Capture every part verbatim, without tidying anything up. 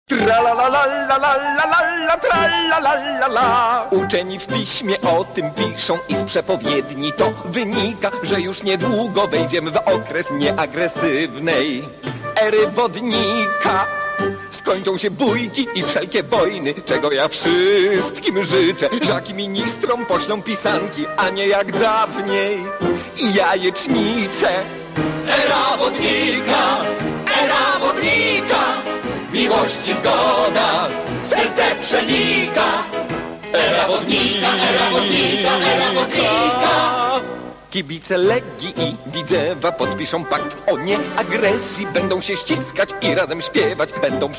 Tra-la-la-la-la-la-la-la, tra-la-la-la-la. Uczeni w piśmie o tym piszą i z przepowiedni to wynika, że już niedługo wejdziemy w okres nieagresywnej ery wodnika. Skończą się bójki i wszelkie wojny, czego ja wszystkim życzę. Żaki ministrom poślą pisanki, a nie jak dawniej jajecznice. Era wodnika, era wodnika, miłości zgoda, serce przenika. Era wodnika, era wodnika, era wodnika. Kibice Legii i Widzewa podpiszą pakt o nieagresji. Będą się ściskać i razem śpiewać. Będą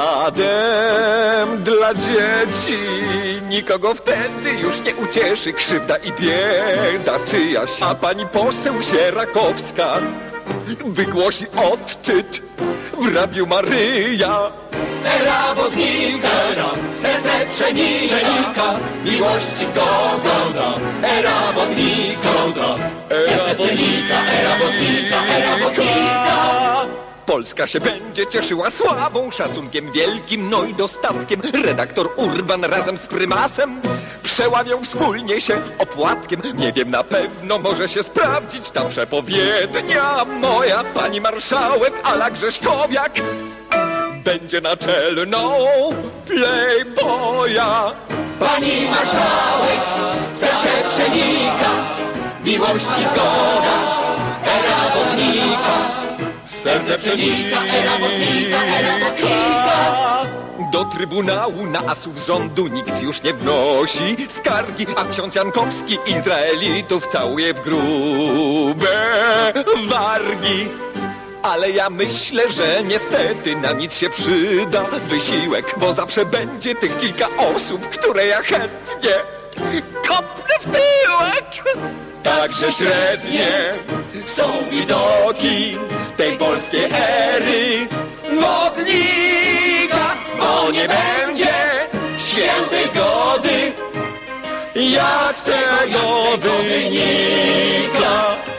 przykładem dla dzieci. Nikogo wtedy już nie ucieszy krzywda i bieda czyjaś. A pani poseł Sierakowska wygłosi odczyt w Radiu Maryja. Era wodnika, serce przenika, miłości zgoda. Era wodnika, serce przenika, era wodnika, era wodnika. Polska się będzie cieszyła sławą, szacunkiem wielkim, no i dostatkiem. Redaktor Urban razem z prymasem przełamią wspólnie się opłatkiem. Nie wiem, na pewno może się sprawdzić ta przepowiednia moja. Pani marszałek Ala Grześkowiak będzie naczelną playboya. Pani marszałek, serce przenika, miłości zgoda, era wodnika. Serce przenika, era wodnika, era wodnika. Do Trybunału na asów z rządu nikt już nie wnosi skargi, a ksiądz Jankowski Izraelitów całuje w grube wargi. Ale ja myślę, że niestety na nic się przyda wysiłek, bo zawsze będzie tych kilka osób, które ja chętnie kopnę w tyłek. Także średnie są widoki tej polskiej ery wodnika, bo nie będzie świętej zgody, jak z tego wynika.